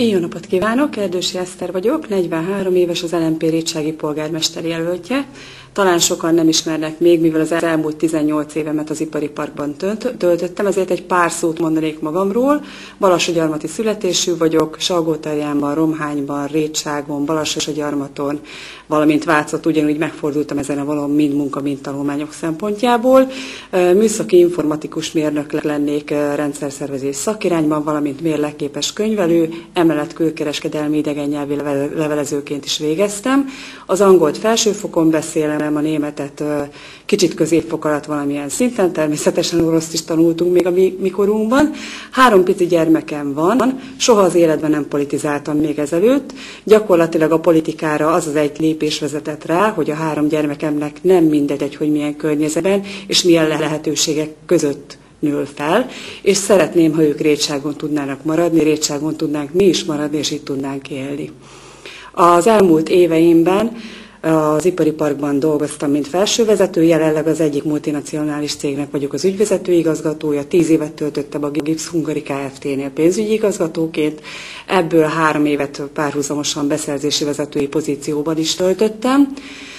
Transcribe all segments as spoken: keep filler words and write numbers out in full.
Jó napot kívánok, Erdősi Eszter vagyok, negyvenhárom éves, az el em pé récsági polgármester jelöltje. Talán sokan nem ismernek még, mivel az elmúlt tizennyolc évemet az ipari parkban töltöttem, ezért egy pár szót mondanék magamról. Balassagyarmati születésű vagyok, Salgótarjánban, Romhányban, Récságon, Balassagyarmaton, valamint Vácot ugyanúgy megfordultam ezen a valahol mind munka, mind tanulmányok szempontjából. Műszaki informatikus mérnök lennék rendszerszervezés szakirányban, valamint mérlekképes könyvelő, emellett külkereskedelmi idegennyelvi levelezőként is végeztem. Az angolt felsőfokon beszélem, a németet kicsit középfok alatt valamilyen szinten, természetesen oroszt is tanultunk még a mi, mikorunkban. Három pici gyermekem van, soha az életben nem politizáltam még ezelőtt. Gyakorlatilag a politikára az az egy lépés vezetett rá, hogy a három gyermekemnek nem mindegy, hogy milyen környezetben és milyen lehetőségek között nő fel, és szeretném, ha ők Récságon tudnának maradni, Récságon tudnánk mi is maradni, és itt tudnánk élni. Az elmúlt éveimben az ipari parkban dolgoztam, mint felsővezető, jelenleg az egyik multinacionális cégnek vagyok az ügyvezető igazgatója, tíz évet töltöttem a Gips Hungary Kft-nél pénzügyi igazgatóként, ebből három évet párhuzamosan beszerzési vezetői pozícióban is töltöttem.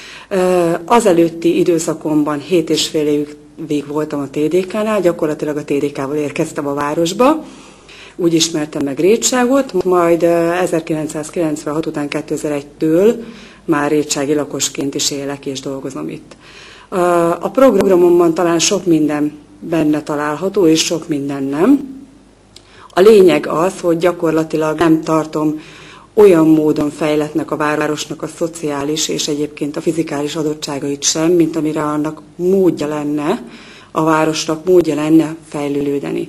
Az előtti időszakomban hét és fél évig voltam a té dé ká-nál, gyakorlatilag a té dé ká-val érkeztem a városba, úgy ismertem meg Récságot, majd ezerkilencszázkilencvenhat után kétezer-egytől már récsági lakosként is élek és dolgozom itt. A programomban talán sok minden benne található, és sok minden nem. A lényeg az, hogy gyakorlatilag nem tartom olyan módon fejlettnek a városnak a szociális és egyébként a fizikális adottságait sem, mint amire annak módja lenne, a városnak módja lenne fejlődni.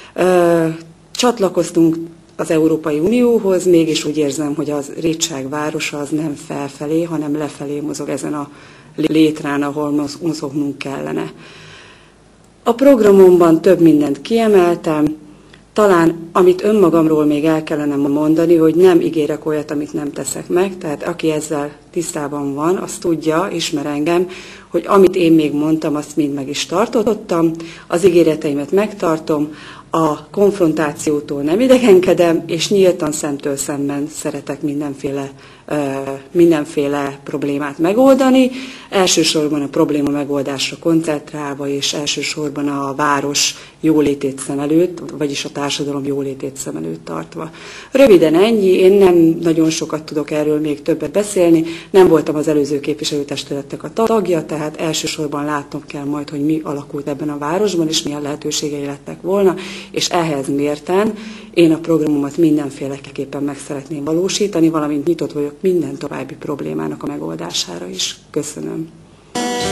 Csatlakoztunk az Európai Unióhoz, mégis úgy érzem, hogy az Récság városa az nem felfelé, hanem lefelé mozog ezen a létrán, ahol mozognunk kellene. A programomban több mindent kiemeltem, talán amit önmagamról még el kellene mondani, hogy nem ígérek olyat, amit nem teszek meg, tehát aki ezzel tisztában van, az tudja, ismer engem, hogy amit én még mondtam, azt mind meg is tartottam, az ígéreteimet megtartom, a konfrontációtól nem idegenkedem, és nyíltan szemtől szemben szeretek mindenféle, mindenféle problémát megoldani. Elsősorban a probléma megoldásra koncentrálva, és elsősorban a város jólétét szem előtt, vagyis a társadalom jólétét szem előtt tartva. Röviden ennyi, én nem nagyon sokat tudok erről még többet beszélni, nem voltam az előző képviselőtestületnek a tagja, tehát elsősorban látnom kell majd, hogy mi alakult ebben a városban, és milyen lehetőségei lettek volna, és ehhez mérten én a programomat mindenféleképpen meg szeretném valósítani, valamint nyitott vagyok minden további problémának a megoldására is. Köszönöm.